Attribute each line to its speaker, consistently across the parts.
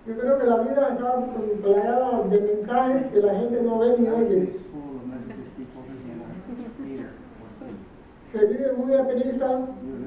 Speaker 1: Yo creo que la vida está plagada de mensajes que la gente no ve ni oye. Se vive muy a prisa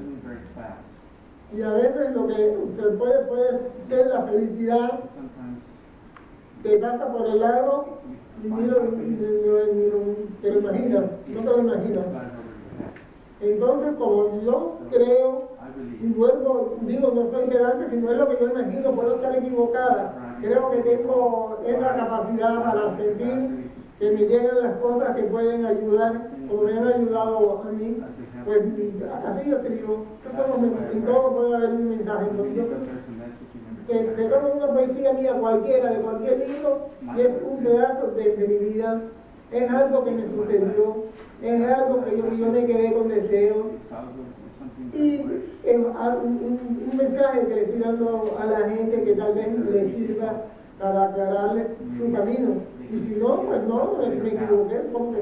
Speaker 1: y a veces lo que usted puede ser la felicidad te pasa por el lado y ni te lo imaginas, no te lo imaginas. Entonces, como yo creo, y vuelvo, digo, no soy pedante, sino es lo que yo imagino, puedo estar equivocada. Creo que tengo esa capacidad para sentir que me llegan las cosas que pueden ayudar, como me han ayudado a mí. Pues así yo escribo, en todo puede haber un mensaje. Entonces, yo que tomo una poesía mía cualquiera, de cualquier libro, y es un pedazo de mi vida, es algo que me sucedió, es algo que yo me quedé con deseos, y es un mensaje que le estoy dando a la gente que tal vez le sirva para aclararle su camino, y si no, pues no, me equivoqué, porque...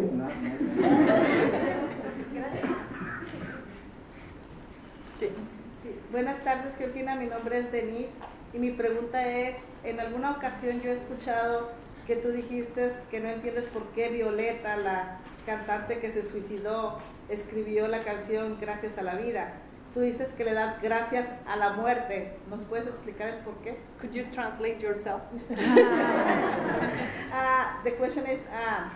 Speaker 2: Sí. Buenas tardes, Georgina, mi nombre es Denise y mi pregunta es, en alguna ocasión yo he escuchado que tú dijiste que no entiendes por qué Violeta, la cantante que se suicidó, escribió la canción Gracias a la Vida. Tú dices que le das gracias a la muerte. ¿Nos puedes explicar el por qué?
Speaker 3: Could you translate yourself?
Speaker 2: The question is,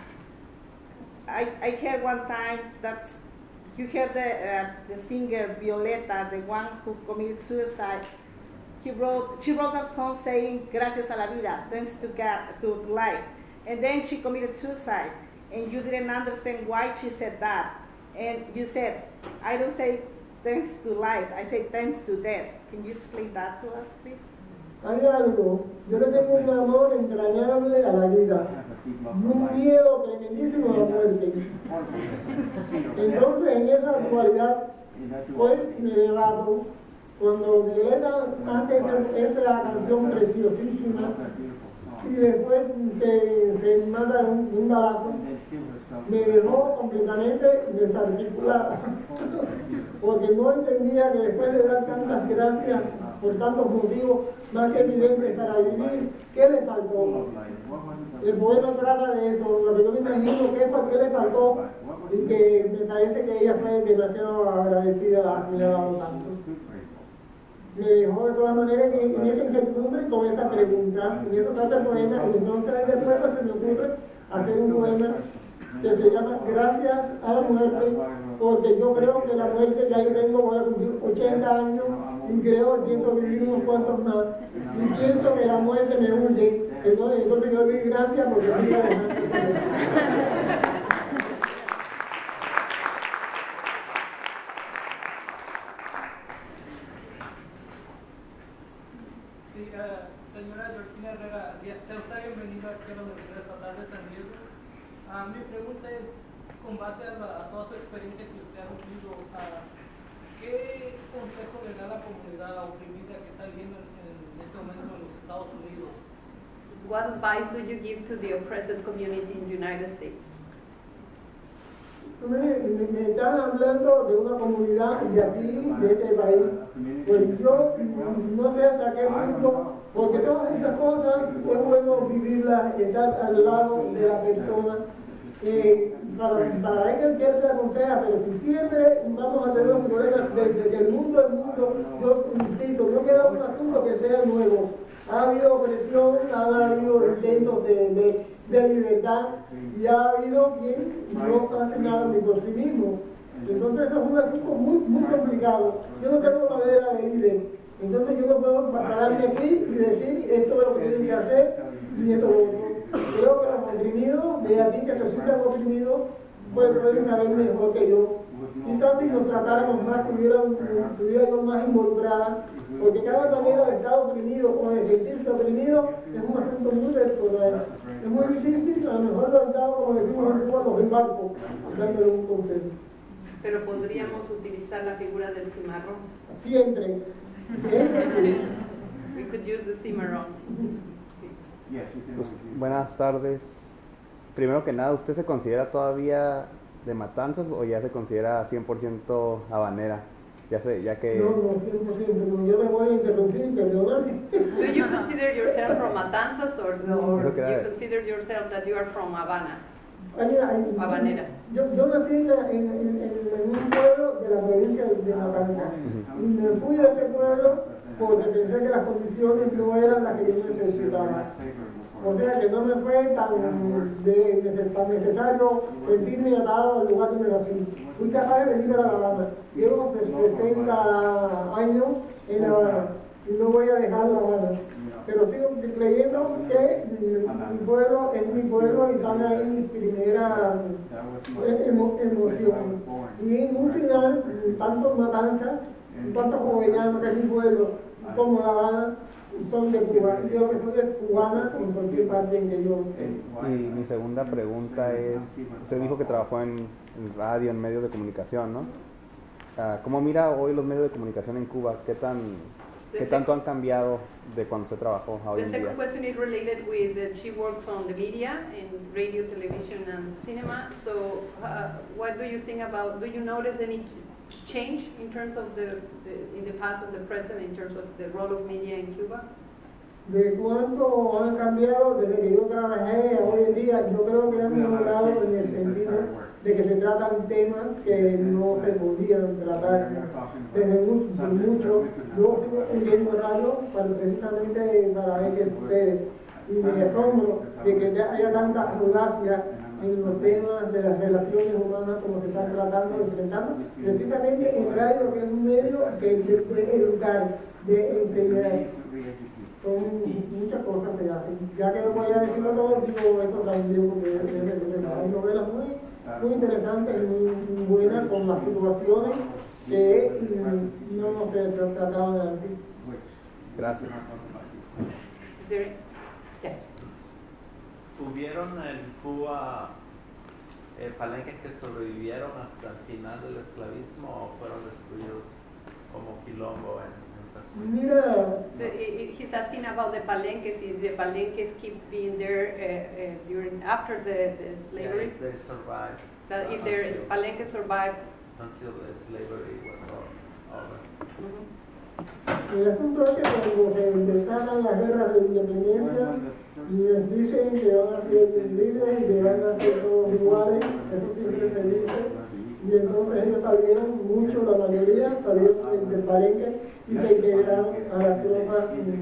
Speaker 2: I heard one time that you heard the singer Violeta, the one who committed suicide. She wrote a song saying "Gracias a la vida," thanks to God, to life, and then she committed suicide, and you didn't understand why she said that, and you said, "I don't say thanks to life, I say thanks to death." Can you explain that to us, please?
Speaker 1: Hay algo, yo le tengo un amor entrañable a la vida y un miedo tremendísimo a la muerte. Entonces, en esa dualidad, pues me debato. Cuando Violeta hace esa canción preciosísima y después se manda un balazo, me dejó completamente desarticulada, porque no entendía que después de dar tantas gracias por tantos motivos más que evidentes para vivir, ¿qué le faltó? El poema trata de eso, lo que yo me imagino que es porque le faltó y que me parece que ella fue demasiado agradecida a que me ha dado tanto. Me dejó de todas maneras en esa incertidumbre con esa pregunta, y eso trata el poema, y entonces después se me ocurre hacer un poema que se llama Gracias a la muerte, porque yo creo que la muerte, ya yo tengo, voy a cumplir 80 años, y creo que pienso vivir unos cuantos más, y pienso que la muerte me hunde, entonces yo doy gracias porque estoy adelante.
Speaker 4: Señora Georgina Herrera, sea usted bienvenida aquí a la Universidad Estatal de San Diego. Mi pregunta es, con base a toda su experiencia que usted ha vivido, ¿qué consejo le da a la comunidad oprimida que está viviendo en este momento en los Estados Unidos?
Speaker 3: What advice do you give to the oppressed community in the United States?
Speaker 1: Me están hablando de una comunidad de aquí, de este país. Pues yo no sé hasta qué punto, porque todas esas cosas es bueno vivirlas, estar al lado de la persona. Para ella que se aconseja, pero si siempre vamos a tener los problemas desde que el mundo es mundo, yo insisto, no queda un asunto que sea nuevo. Ha habido opresión, ha habido intentos de libertad y ha habido quien no hace nada ni por sí mismo. Entonces eso es un asunto muy complicado. Yo no tengo manera de líder. Entonces yo no puedo pararme aquí y decir esto es lo que tienen que hacer y esto es lo otro. Creo que los oprimidos, de aquí que se sientan oprimidos, pues pueden saber mejor que yo. Quizás si nos tratáramos más, estuviéramos más involucradas, porque cada manera de estar oprimido o de sentirse oprimido es un asunto muy personal. Es muy difícil, a lo mejor lo he dado, como decimos en Cuba, los embarcos, dándole un consejo.
Speaker 3: Pero podríamos utilizar la figura del cimarrón.
Speaker 1: Siempre.
Speaker 3: We could use the Cimarron.
Speaker 5: Pues, buenas tardes. Primero que nada, ¿usted se considera todavía de Matanzas o ya se considera 100% habanera? Ya que...
Speaker 1: No, 100%, como yo me voy a interrumpir, perdóname.
Speaker 3: Do you consider consider yourself from Matanzas or you consider yourself that you are from Habana? Habanera.
Speaker 1: Yo nací en un pueblo de la provincia de Matanzas y me fui de ese pueblo porque pensé que las condiciones no eran las que yo necesitaba. O sea que no me fue tan necesario sentirme atado al lugar donde nací. Fui capaz de venir a La Habana. Llevo 60 años en La Habana y no voy a dejar La Habana. Pero sigo creyendo que mi pueblo es mi pueblo y están ahí mis primeras emociones. Y en un final, tanto Matanzas, tanto Jovellanos, que es mi pueblo, como La Habana, son de Cuba. Yo que soy cubana en cualquier parte en que yo esté.
Speaker 5: Y mi segunda pregunta es, usted dijo que trabajó en radio, en medios de comunicación, ¿no? ¿Cómo mira hoy los medios de comunicación en Cuba? ¿Qué tanto han cambiado de cuando usted trabajó a hoy en día?
Speaker 3: The second question is related with that she works on the media, in radio, television, and cinema. So, what do you think about? Do you notice any change in terms of in the past and the present in terms of the role of media in Cuba?
Speaker 1: De cuánto han cambiado desde que yo trabajé a hoy en día, yo creo que han mejorado en el sentido de que se tratan temas que no se podían tratar desde mucho. Yo sigo escuchando radio precisamente para ver qué sucede y me asombro de que haya tanta audacia en los temas de las relaciones humanas como se están tratando y enfrentando, precisamente en radio, que es un medio de educar, de enseñar. Son muchas cosas que hacen. Ya que no voy a decirlo todo, digo esto también porque hay novelas muy interesantes y muy buenas con las situaciones que no se trataban antes.
Speaker 5: Gracias.
Speaker 3: Yes.
Speaker 6: ¿Tuvieron en Cuba palenques que sobrevivieron hasta el final del esclavismo o fueron destruidos como quilombo en
Speaker 1: Mira,
Speaker 3: he's asking about the palenques. If the palenques keep being there after the slavery.
Speaker 6: Yeah, if they survived.
Speaker 3: That if their palenques survived
Speaker 6: until the slavery was over.
Speaker 1: El asunto es que cuando se empezaron las guerras de independencia, les dicen que van a ser libres y que van a ser todos iguales, eso siempre se dice. Y entonces ellos salieron, mucho, la mayoría, salieron del palenque y se integraron a las tropas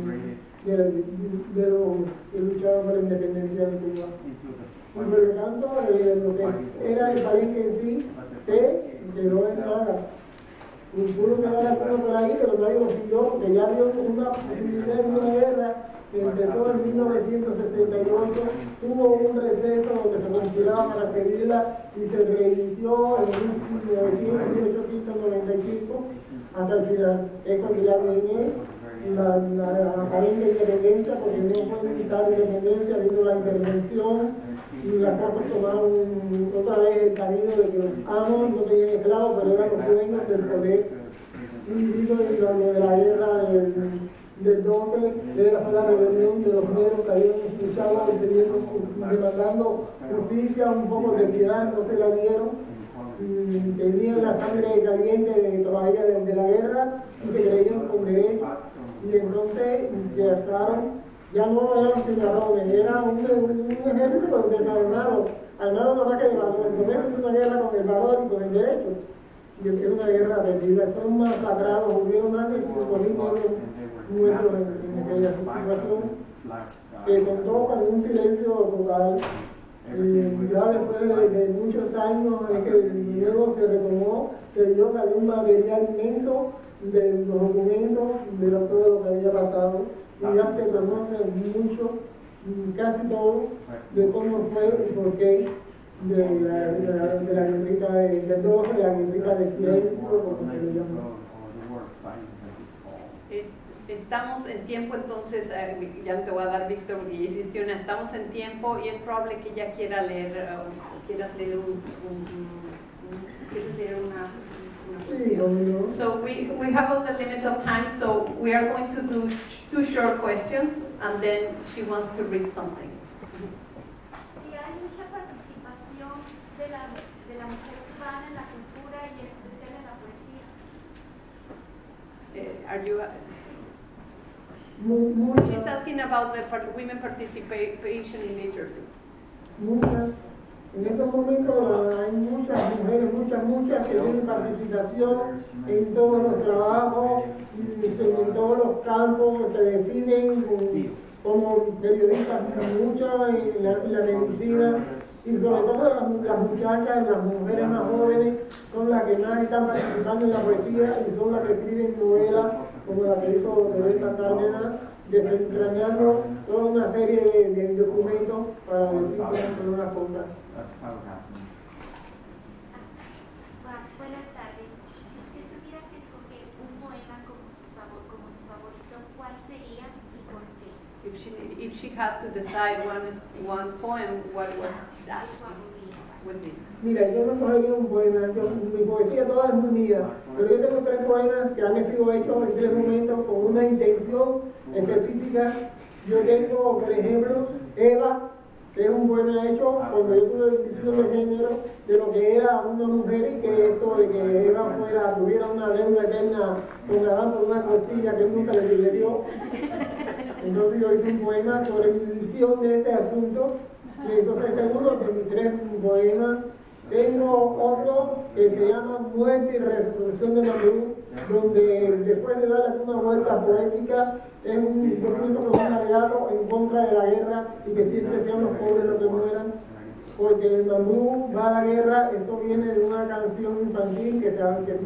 Speaker 1: de los que luchaban por la independencia de Cuba. Y por lo tanto, lo que era el palenque en sí se quedó en nada. Y pudo quedar alguno por ahí, pero nadie lo siguió, porque ya había una posibilidad de una guerra que empezó en 1968, tuvo un receso donde se conspiraba para seguirla y se reinició en 1895 hasta el final. Es cuando ya viene la aparente independencia, porque no fue militar de independencia, vino la intervención y las cosas tomaron otra vez el camino de que los amos no tenían esclavos, pero eran los dueños del poder. Y vino lo de la guerra del norte, era la rebelión de los negros que habían luchado demandando justicia, un poco de piedad, no se la dieron. Tenían la sangre caliente todavía de la guerra y se creían con derecho. Y entonces se alzaron. Ya no eran cimarrones, era un ejército desarmado, armado no más que de valor. No es una guerra con el valor y con el derecho. Y es una guerra perdida. Fueron masacrados, hubieron más de 5.000 muertos en aquella situación, que contó con un silencio total. Ya después de muchos años es que el nuevo se retomó, se vio que había un material inmenso de los documentos de todo lo que había pasado. Y ya se conoce mucho, casi todo, de cómo fue y por qué de la guerrita de 12, de la guerrita de silencio, como se le llama.
Speaker 3: Estamos en tiempo, entonces, ya te voy a dar, Víctor, porque ya hiciste una, estamos en tiempo y es probable que ella quiera leer, quieras leer una So we have all the limit of time, so we are going to do 2 short questions, and then she wants to read something.
Speaker 7: Si hay mucha participación de la mujer cubana en la cultura y en especial en la poesía.
Speaker 3: Are you?
Speaker 1: Muchas.
Speaker 3: She's asking about the women participation in interview.
Speaker 1: Muchas. En estos momentos hay muchas mujeres, muchas que tienen participación en todos los trabajos, en todos los campos que definen como periodistas, muchas en la medicina, y sobre todo las muchachas, las mujeres más jóvenes, son las que más están participando en la poesía y son las que escriben novelas, como la que hizo Rebecca Cárdenas, desentrañando toda una serie de documentos para decir con unas cosas.
Speaker 7: Buenas tardes. Si usted tuviera que escoger un poema como su favorito, ¿cuál sería y por qué?
Speaker 3: If she had to decide one poem, what was that? Would be?
Speaker 1: Mira, yo no cogería un poema, mi poesía toda es muy mía, pero yo tengo 3 poemas que han sido hechos en 3 momentos con una intención específica. Yo tengo, por ejemplo, Eva, que es un poema hecho cuando yo tuve discusión de género de lo que era una mujer y que esto de que Eva tuviera una deuda eterna con Adán por una costilla que él nunca le dio. Entonces yo hice un poema sobre mi visión de este asunto. Y entonces seguro de mis 3 poemas. Tengo otro que se llama Muerte y Resurrección de Mambrú, donde después de darle una vuelta poética, es un documento con un alegato en contra de la guerra y que siempre sean los pobres los que mueran, porque el Mambrú va a la guerra, esto viene de una canción infantil que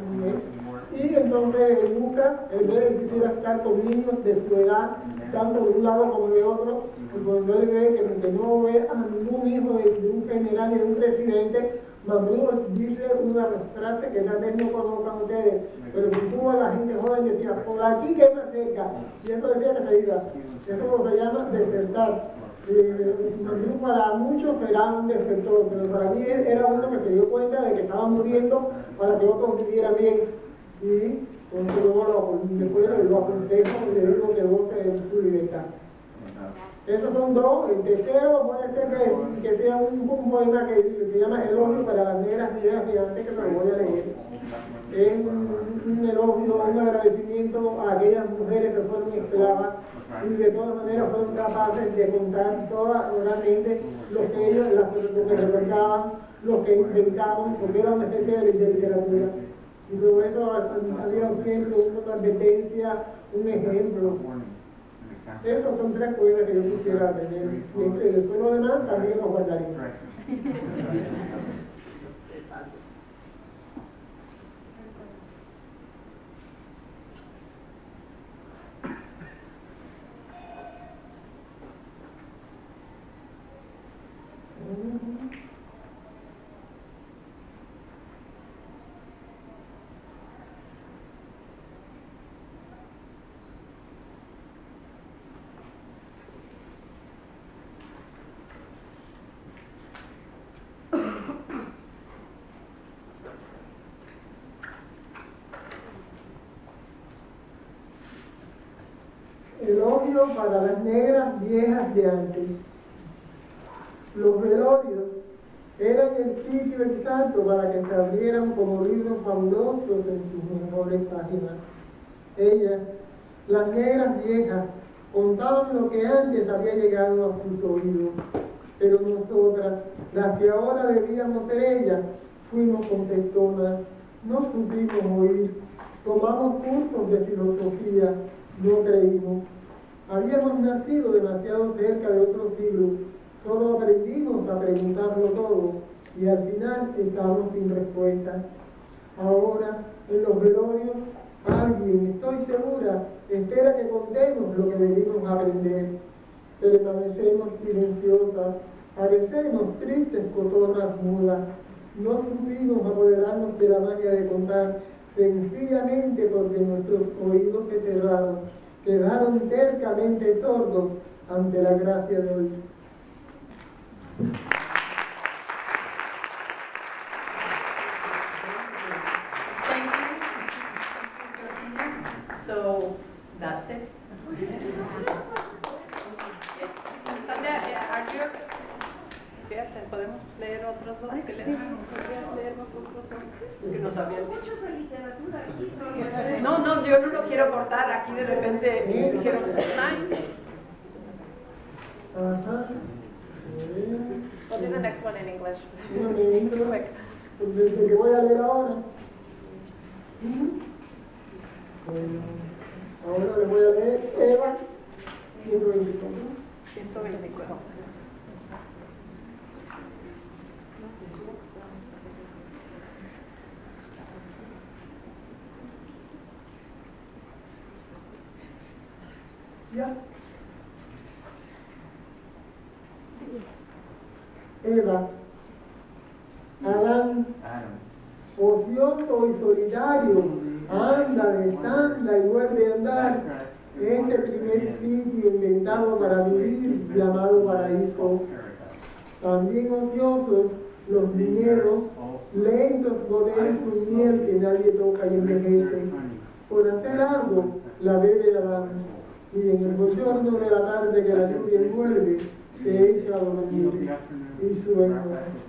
Speaker 1: y entonces él busca, él ve que quisiera estar con niños de su edad, tanto de un lado como de otro, y cuando él ve que no ve a ningún hijo de un general ni de un presidente, Mambrú dice una frase que tal vez no conozcan ustedes, pero en Cuba la gente joven decía, por aquí que me cerca, y eso decía que se iba. Eso se llama desertar. Mambrú para muchos será un desertor, pero para mí era uno que se dio cuenta de que estaba muriendo para que otros vivieran bien. Y luego después lo aconsejo y le digo que goce su libertad. Esos son 2. El tercero puede ser que sea un poema que se llama Elogio para las negras viejas gigantes, que se lo voy a leer. Es un elogio, un agradecimiento a aquellas mujeres que fueron esclavas y de todas maneras fueron capaces de contar todas oralmente lo que ellos, lo que recordaban, lo que inventaban, porque era una especie de literatura. Y luego eso había un ejemplo, una advertencia, un ejemplo. Esos son 3 poemas que yo quisiera tener. Y después lo demás también los guardaría. Elogio para las negras viejas de antes. Los velorios eran el sitio exacto para que se abrieran como libros fabulosos en sus mejores páginas. Ellas, las negras viejas, contaban lo que antes había llegado a sus oídos, pero nosotras, las que ahora debíamos ser ellas, fuimos contestonas, no supimos oír, tomamos cursos de filosofía, no creímos. Habíamos nacido demasiado cerca de otro siglo, solo aprendimos a preguntarlo todo y al final estábamos sin respuesta. Ahora, en los velorios, alguien, estoy segura, espera que contemos lo que debimos aprender. Permanecemos silenciosas, parecemos tristes cotorras mudas. No supimos apoderarnos de la magia de contar, sencillamente porque nuestros oídos se cerraron, quedaron tercamente sordos ante la gracia de hoy.
Speaker 3: Thank you, Georgina. So that's it. Sandra, ¿podemos leer otras dos que podrías leer nosotros dos, que nos habían dicho. No, yo no lo quiero cortar, aquí de repente dijeron
Speaker 8: We'll do the next one in English.
Speaker 1: Quick. Desde que voy a leer ahora. Ahora le voy a leer Eva 124.
Speaker 8: 124.
Speaker 1: Ya. Eva, Adán, ocioso y solitario, anda, desanda y vuelve a andar. Ese primer sitio inventado para vivir, llamado paraíso. También ociosos los viñedos, lentos poder su miel que nadie toca y envejece. Por hacer algo, la bebe Adán, y en el bochorno de la tarde que la lluvia envuelve, se echa a dormir y sueña.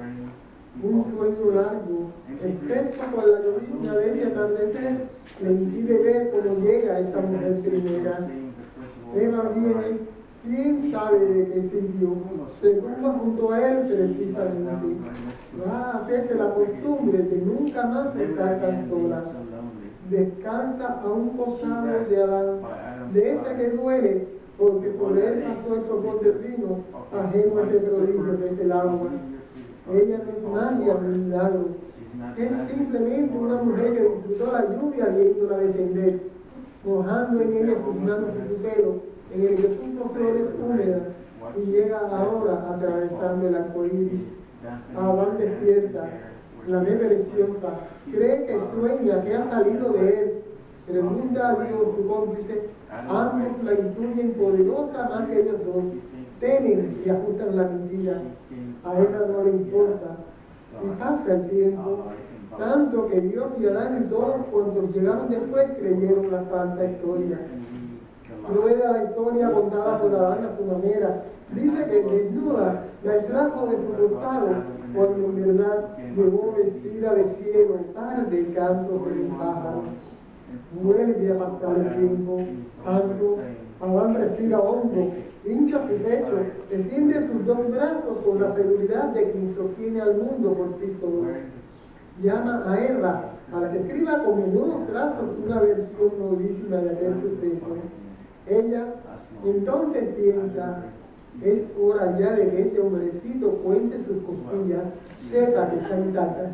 Speaker 1: Un sueño largo, espeso con la llovizna de ese atardecer, le impide ver cómo llega esta mujer primera. Eva viene, quién sabe de qué sitio, se tumba junto a él precisamente. Va a hacerse la costumbre de nunca más estar tan sola. Descansa a un costado de Adán, de ese que duele, porque por él pasó el sopor del vino, ajeno a ese prodigio de ese agua. Ella no es magia ni milagro, es simplemente una mujer que disfrutó la lluvia viéndola descender, mojando en ella sus manos y su pelo, en el que puso flores húmedas, y llega ahora atravesando el arco iris. Adán despierta, la ve preciosa, cree que sueña, que ha salido de él. Pregunta a Dios, su cómplice, ambos la intuyen poderosa más que ellos dos. Temen y ajustan la mentira. A ella no le importa. Y pasa el tiempo, tanto que Dios y Adán y todos cuantos llegaron después creyeron la falsa historia. Rueda la historia contada por Adán a su manera. Dice que desnuda la extrajo de su costado, cuando en verdad llegó vestida de cielo, tarde canto de un pájaro. Vuelve a pasar el tiempo, tanto, Adán respira hondo, hincha su pecho, extiende sus dos brazos con la seguridad de quien sostiene al mundo por sí solo. Llama a Eva, a la que escriba con menudos trazos una versión novísima de aquel suceso. Ella entonces piensa, es hora ya de que este hombrecito cuente sus costillas, sepa que está intacta.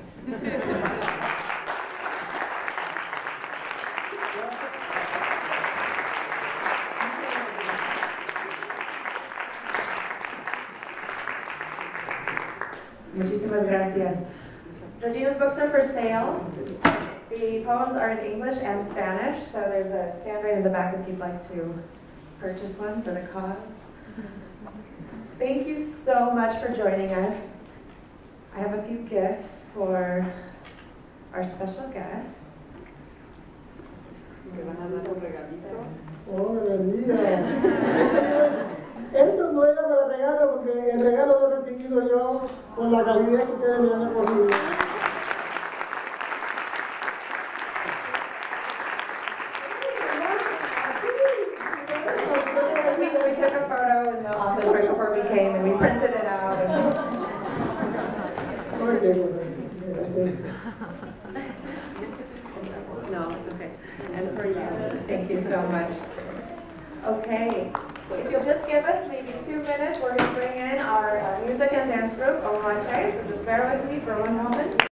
Speaker 8: Muchísimas gracias. Georgina's books are for sale. The poems are in English and Spanish, so there's a stand right in the back if you'd like to purchase one for the cause. Thank you so much for joining us. I have a few gifts for our special guest.
Speaker 1: ¡Oh, María! Esto no era para regalo, porque el regalo lo he recibido yo con la calidad que ustedes me han acogido.
Speaker 8: We took a photo in the office right before we came, and we printed it out. No, it's okay. And for you, thank you so much. Okay, if you'll just give us maybe 2 minutes, we're going to bring in our music and dance group, Omache, so just bear with me for one moment.